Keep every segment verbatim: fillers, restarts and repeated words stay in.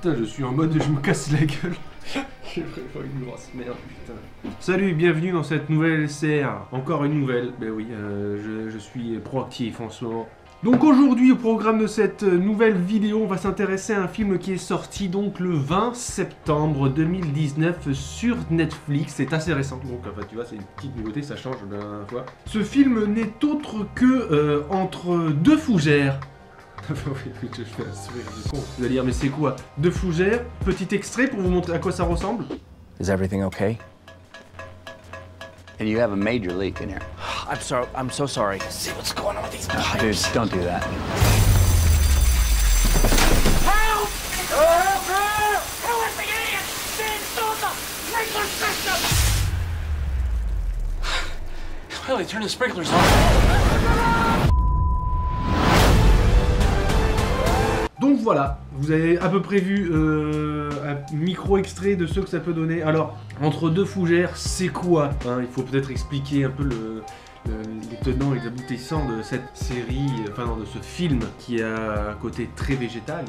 Putain, je suis en mode je me casse la gueule. J'ai vraiment une grosse merde, putain. Salut, bienvenue dans cette nouvelle S R. Encore une nouvelle. Ben oui, euh, je, je suis proactif en ce moment. Donc aujourd'hui, au programme de cette nouvelle vidéo, on va s'intéresser à un film qui est sorti donc le vingt septembre deux mille dix-neuf sur Netflix. C'est assez récent, donc enfin tu vois, c'est une petite nouveauté, ça change de la dernière fois. Ce film n'est autre que euh, Entre deux fougères. Je fais un sourire de con. Vous allez dire, mais c'est quoi? Deux fougères, petit extrait pour vous montrer à quoi ça ressemble. Is everything okay? And you have a major leak in here. I'm sorry. I'm so sorry. See what's going on with these Uh, dude, don't do that. Help! Help! Help! Who is the idiot? They installed the sprinkler system! Well, they turned the sprinklers on. Donc voilà, vous avez à peu près vu euh, un micro-extrait de ce que ça peut donner. Alors, Entre deux fougères, c'est quoi hein? Il faut peut-être expliquer un peu le, le, les tenants et les aboutissants de cette série, enfin non, de ce film qui a un côté très végétal.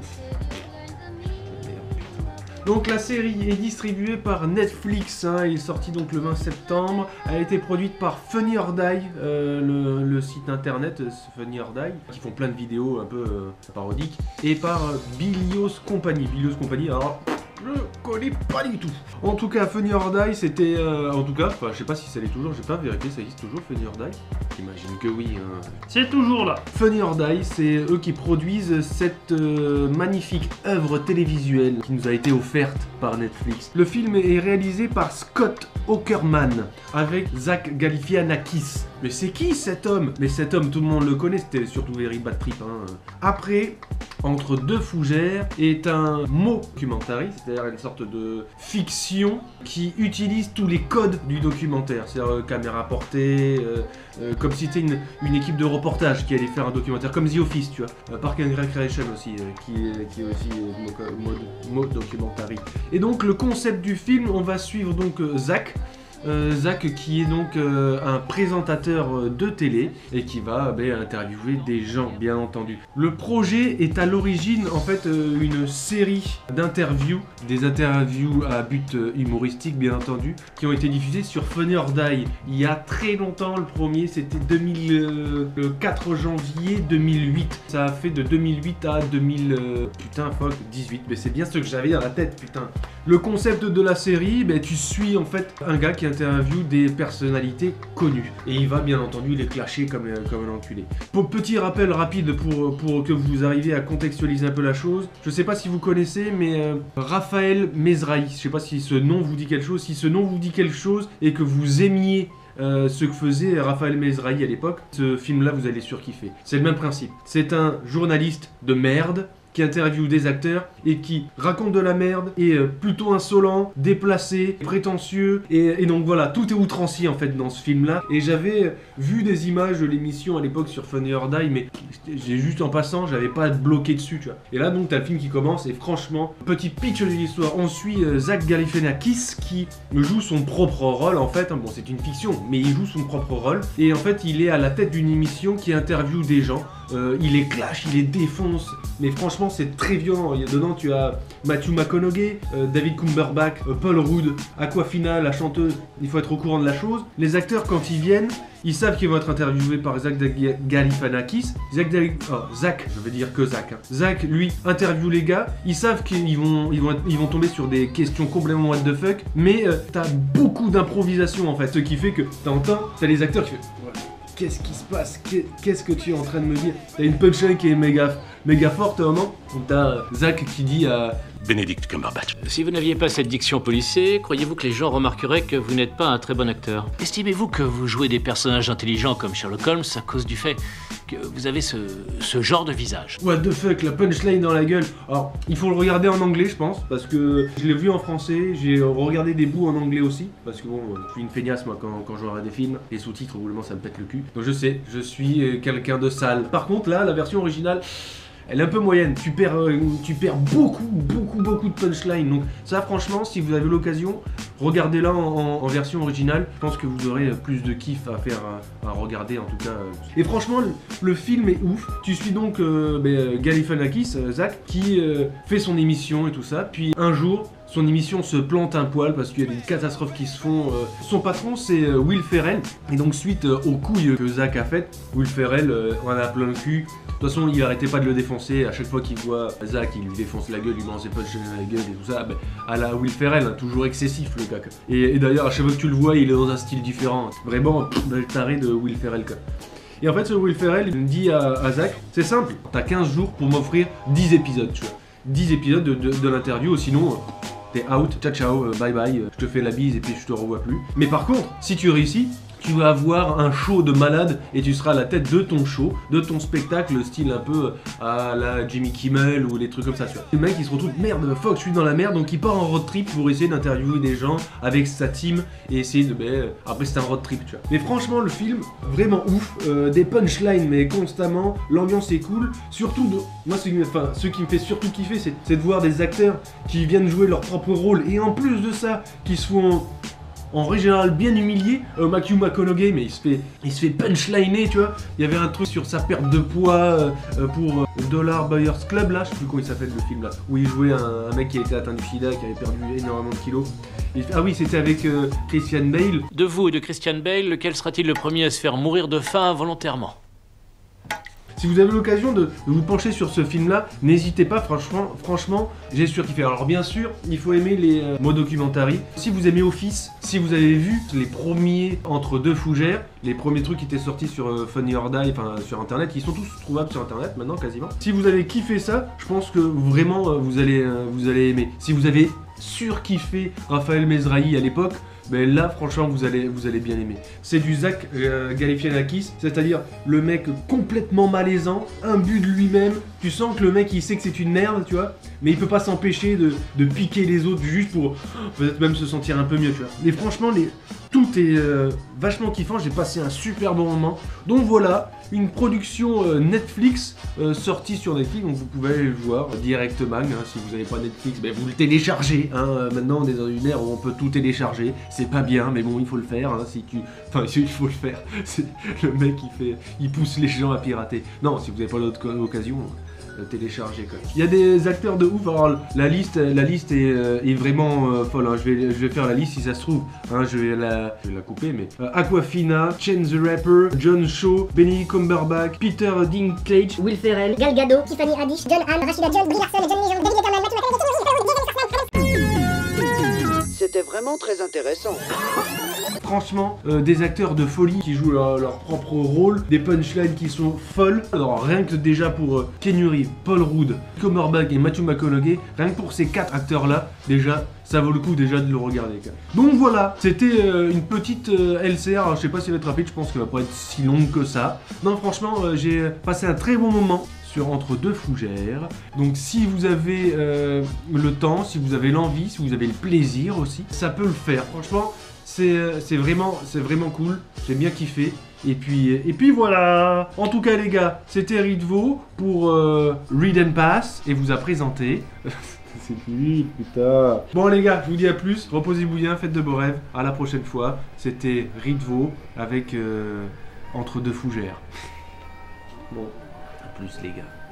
Donc la série est distribuée par Netflix, hein, elle est sortie donc le vingt septembre, elle a été produite par Funny or Die, euh, le, le site internet euh, Funny or Die, qui font plein de vidéos un peu euh, parodiques, et par euh, Bilios Company. Bilios Company, alors je connais pas du tout. En tout cas, Funny or Die, c'était, euh, en tout cas, enfin, je sais pas si ça l'est toujours, j'ai pas vérifié, ça existe toujours Funny or Die. J'imagine que oui. Hein. C'est toujours là. Funny or Die, c'est eux qui produisent cette euh, magnifique œuvre télévisuelle qui nous a été offerte par Netflix. Le film est réalisé par Scott Aukerman avec Zach Galifianakis. Mais c'est qui cet homme? Mais cet homme, tout le monde le connaît, c'était surtout Very Bad Trip. Hein. Après, Entre deux fougères est un mockumentary, c'est-à-dire une sorte de fiction qui utilise tous les codes du documentaire, c'est-à-dire euh, caméra portée, euh, euh, comme si c'était une, une équipe de reportage qui allait faire un documentaire, comme The Office, tu vois, euh, Park and Recreation aussi, euh, qui, est, qui est aussi euh, mode, mode documentary. Et donc le concept du film, on va suivre donc euh, Zach. Euh, Zach qui est donc euh, un présentateur euh, de télé et qui va bah, interviewer des gens, bien entendu. Le projet est à l'origine en fait euh, une série d'interviews, des interviews à but euh, humoristique bien entendu, qui ont été diffusées sur Funny or Die il y a très longtemps. Le premier c'était deux mille, euh, le quatre janvier deux mille huit. Ça a fait de deux mille huit à deux mille euh, putain fuck dix-huit, mais c'est bien ce que j'avais dans la tête putain. Le concept de la série, bah, tu suis en fait un gars qui interview des personnalités connues. Et il va bien entendu les clasher comme, comme un enculé. Pour petit rappel rapide pour, pour que vous arriviez à contextualiser un peu la chose, je sais pas si vous connaissez, mais euh, Raphaël Mesrahi, je sais pas si ce nom vous dit quelque chose, si ce nom vous dit quelque chose et que vous aimiez Euh, ce que faisait Raphaël Mesrahi à l'époque, ce film-là vous allez surkiffer. C'est le même principe. C'est un journaliste de merde qui interviewe des acteurs et qui raconte de la merde, et euh, plutôt insolent, déplacé, prétentieux, et, et donc voilà, tout est outrancier en fait dans ce film-là. Et j'avais vu des images de l'émission à l'époque sur Funny or Die, mais j'ai juste en passant, j'avais pas bloqué dessus, tu vois. Et là donc t'as le film qui commence, et franchement, petit pitch de l'histoire, on suit euh, Zach Galifianakis qui joue son propre rôle en fait, hein. Bon c'est une fiction, mais il joue son propre rôle, et en fait il est à la tête d'une émission qui interviewe des gens, euh, il les clash, il les défonce, mais franchement c'est très violent. Dedans tu as Matthew McConaughey, euh, David Cumberbatch, euh, Paul Rudd, Aquafina, la chanteuse, il faut être au courant de la chose. Les acteurs quand ils viennent, ils savent qu'ils vont être interviewés par Zach Galifianakis. Zach, oh, Zach, je vais dire que Zach. Hein. Zach, lui, interviewe les gars. Ils savent qu'ils vont, ils vont, être, ils vont tomber sur des questions complètement what the fuck. Mais euh, t'as beaucoup d'improvisation en fait. Ce qui fait que t'entends, t'as les acteurs qui font ouais, qu'est-ce qui se passe? Qu'est-ce que tu es en train de me dire? T'as une punchline qui est méga, méga forte au moment. T'as Zach qui dit à Benedict Cumberbatch. Si vous n'aviez pas cette diction policier, croyez-vous que les gens remarqueraient que vous n'êtes pas un très bon acteur? Estimez-vous que vous jouez des personnages intelligents comme Sherlock Holmes à cause du fait que vous avez ce, ce genre de visage? What the fuck, la punchline dans la gueule. Alors, il faut le regarder en anglais, je pense, parce que je l'ai vu en français, j'ai regardé des bouts en anglais aussi, parce que bon, je suis une feignasse moi quand, quand je regarde des films, les sous-titres, roulement ça me pète le cul. Donc je sais, je suis quelqu'un de sale. Par contre, là, la version originale, elle est un peu moyenne, tu perds, euh, tu perds beaucoup, beaucoup, beaucoup beaucoup de punchline. Donc ça franchement, si vous avez l'occasion, regardez-la en, en, en version originale. Je pense que vous aurez plus de kiff à faire, à, à regarder en tout cas. Et franchement, le, le film est ouf. Tu suis donc euh, ben, Galifianakis, euh, Zach, qui euh, fait son émission et tout ça. Puis un jour, son émission se plante un poil parce qu'il y a des catastrophes qui se font. Euh, son patron, c'est euh, Will Ferrell. Et donc suite euh, aux couilles que Zach a faites, Will Ferrell euh, en a plein le cul. De toute façon, il arrêtait pas de le défoncer. À chaque fois qu'il voit Zach, il lui défonce la gueule, il lance des punches dans la gueule et tout ça. Ben, à la Will Ferrell, hein, toujours excessif le gars. Et, et d'ailleurs, à chaque fois que tu le vois, il est dans un style différent. Vraiment, le taré de Will Ferrell quoi. Et en fait, ce Will Ferrell, il me dit à, à Zach, c'est simple, t'as quinze jours pour m'offrir dix épisodes, tu vois. dix épisodes de, de, de l'interview, sinon t'es out, ciao ciao, bye bye, je te fais la bise et puis je te revois plus. Mais par contre, si tu réussis, tu vas avoir un show de malade et tu seras à la tête de ton show, de ton spectacle, style un peu à la Jimmy Kimmel ou les trucs comme ça, tu vois. Le mec il se retrouve, merde, fuck, je suis dans la merde, donc il part en road trip pour essayer d'interviewer des gens avec sa team et essayer de... Ben, après c'est un road trip, tu vois. Mais franchement, le film, vraiment ouf, euh, des punchlines mais constamment, l'ambiance est cool, surtout de... Moi, ce qui, enfin, ce qui me fait surtout kiffer, c'est de voir des acteurs qui viennent jouer leur propre rôle et en plus de ça, qui se font... en régional bien humilié, euh, Matthew McConaughey, mais il se fait, il se fait punchliner, tu vois. Il y avait un truc sur sa perte de poids euh, pour euh, Dollar Buyers Club, là, je sais plus comment il s'appelle le film là, où il jouait un, un mec qui était atteint du sida, qui avait perdu énormément de kilos. Il, ah oui, c'était avec euh, Christian Bale. De vous et de Christian Bale, lequel sera-t-il le premier à se faire mourir de faim involontairement? Si vous avez l'occasion de, de vous pencher sur ce film-là, n'hésitez pas, franchement, franchement, j'ai sûr qu'il fait. Alors bien sûr, il faut aimer les euh, mots documentaries. Si vous aimez Office, si vous avez vu les premiers Entre deux fougères, les premiers trucs qui étaient sortis sur euh, Funny or Die, enfin sur internet, ils sont tous trouvables sur internet maintenant quasiment. Si vous avez kiffé ça, je pense que vraiment euh, vous allez, euh, vous allez aimer. Si vous avez surkiffé Raphaël Mesrahi à l'époque, mais là franchement vous allez, vous allez bien aimer. C'est du Zach euh, Galifianakis, c'est-à-dire le mec complètement malaisant, imbu de lui-même. Tu sens que le mec il sait que c'est une merde, tu vois, mais il peut pas s'empêcher de, de piquer les autres juste pour peut-être même se sentir un peu mieux, tu vois. Et franchement, les... tout est euh, vachement kiffant, j'ai passé un super bon moment. Donc voilà, une production euh, Netflix euh, sortie sur Netflix, donc vous pouvez aller le voir directement, hein, si vous n'avez pas Netflix, ben vous le téléchargez, hein. euh, maintenant on est dans une ère où on peut tout télécharger, c'est pas bien, mais bon il faut le faire, hein, si tu... enfin il faut le faire, le mec il fait, il pousse les gens à pirater. Non, si vous n'avez pas l'autre occasion, euh, télécharger quoi. Il y a des acteurs de ouf, alors la liste, la liste est, euh, est vraiment euh, folle, hein. je, vais, je vais faire la liste si ça se trouve, hein, je, vais la, je vais la couper, mais euh, Aquafina, Chance the Rapper, John Cho, Benny Cumberbatch, Peter Dinklage, Will Ferrell, Gal Gadot, Tiffany Haddish, John Hamm, Rashida Jones, Brie Larson, John Legend, David Letterman, Matthew McConaughey. C'était vraiment très intéressant. Franchement, euh, des acteurs de folie qui jouent leur, leur propre rôle, des punchlines qui sont folles. Alors rien que déjà pour euh, Keanu Reeves, Paul Rudd, Cumberbatch et Matthew McConaughey, rien que pour ces quatre acteurs-là, déjà, ça vaut le coup déjà de le regarder. Quoi. Donc voilà, c'était euh, une petite euh, L C R, alors, je sais pas si elle va être rapide, je pense qu'elle va pas être si longue que ça. Non franchement, euh, j'ai passé un très bon moment sur Entre deux fougères. Donc si vous avez euh, le temps, si vous avez l'envie, si vous avez le plaisir aussi, ça peut le faire. Franchement, c'est c'est vraiment, c'est vraiment cool. J'ai bien kiffé. Et puis, et puis voilà. En tout cas les gars, c'était Ritvo pour euh, Read and Pass et vous a présenté. C'est fini, putain. Bon les gars, je vous dis à plus. Reposez-vous bien, faites de beaux rêves. À la prochaine fois. C'était Ritvo avec euh, Entre deux fougères. Bon. Plus les gars.